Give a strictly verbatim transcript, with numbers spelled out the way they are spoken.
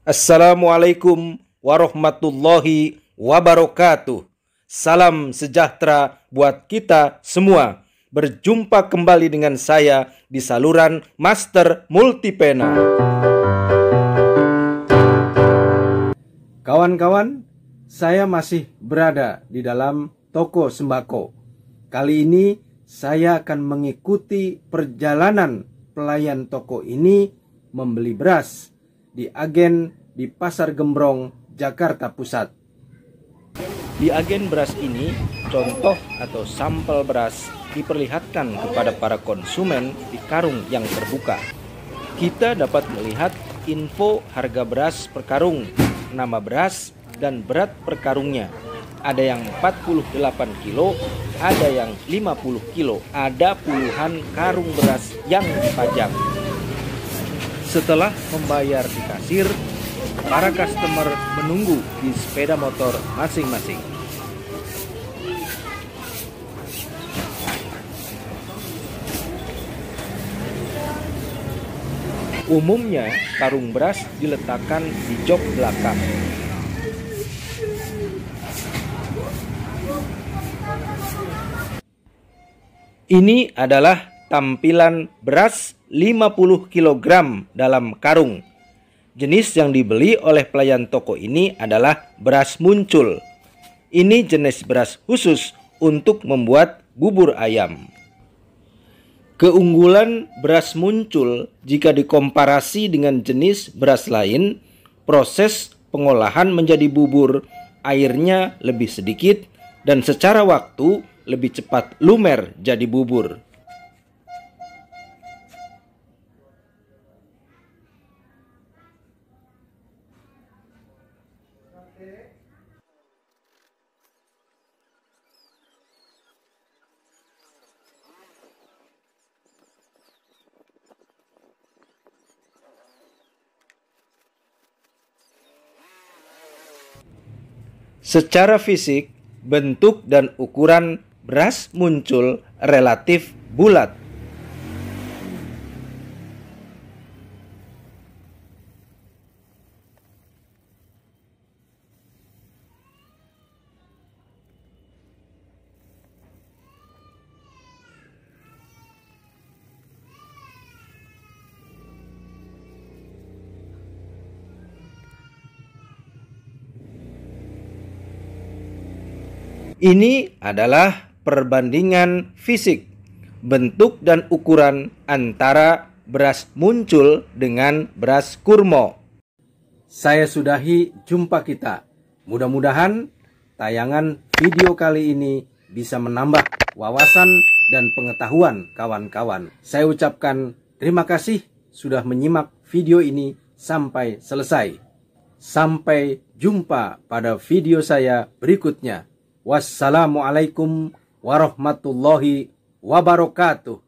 Assalamualaikum warahmatullahi wabarakatuh. Salam sejahtera buat kita semua. Berjumpa kembali dengan saya di saluran Master Multipena. Kawan-kawan, saya masih berada di dalam toko sembako. Kali ini saya akan mengikuti perjalanan pelayan toko ini membeli beras di agen di Pasar Gembrong, Jakarta Pusat. Di agen beras ini, contoh atau sampel beras diperlihatkan kepada para konsumen di karung yang terbuka. Kita dapat melihat info harga beras per karung, nama beras, dan berat per karungnya. Ada yang empat puluh delapan kilo, ada yang lima puluh kilo, ada puluhan karung beras yang dipajang. Setelah membayar di kasir, para customer menunggu di sepeda motor masing-masing. Umumnya, karung beras diletakkan di jok belakang. Ini adalah tampilan beras lima puluh kilogram dalam karung. Jenis yang dibeli oleh pelayan toko ini adalah beras muncul. Ini jenis beras khusus untuk membuat bubur ayam. Keunggulan beras muncul jika dikomparasi dengan jenis beras lain, proses pengolahan menjadi bubur, airnya lebih sedikit dan secara waktu lebih cepat lumer jadi bubur. Secara fisik, bentuk dan ukuran beras muncul relatif bulat. Ini adalah perbandingan fisik, bentuk dan ukuran antara beras muncul dengan beras kurma. Saya sudahi jumpa kita. Mudah-mudahan tayangan video kali ini bisa menambah wawasan dan pengetahuan kawan-kawan. Saya ucapkan terima kasih sudah menyimak video ini sampai selesai. Sampai jumpa pada video saya berikutnya. Wassalamualaikum warahmatullahi wabarakatuh.